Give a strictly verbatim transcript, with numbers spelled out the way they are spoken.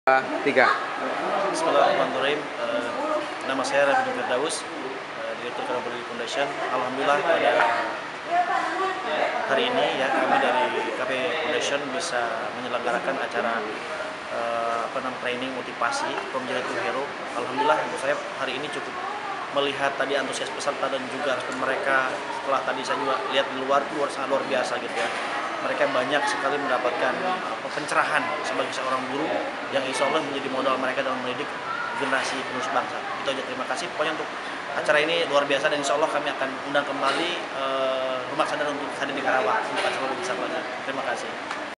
Tiga. Bismillahirrahmanirrahim. Uh, nama saya Rafi Firdaus, uh, Direktur Karabudi Foundation. Alhamdulillah pada hari ini ya kami dari K P Foundation bisa menyelenggarakan acara uh, apa namanya training motivasi From Zero to Hero. Alhamdulillah untuk saya hari ini cukup melihat tadi antusias peserta dan juga respon mereka setelah tadi saya juga lihat di luar luar sangat luar biasa gitu ya. Mereka banyak sekali mendapatkan apa, pencerahan sebagai seorang guru yang insya Allah menjadi modal mereka dalam mendidik generasi penerus bangsa. Itu aja, terima kasih. Pokoknya untuk acara ini luar biasa dan insya Allah kami akan undang kembali uh, Rumah Sadar untuk hadir di Karawang untuk acara lebih besar lagi. Terima kasih.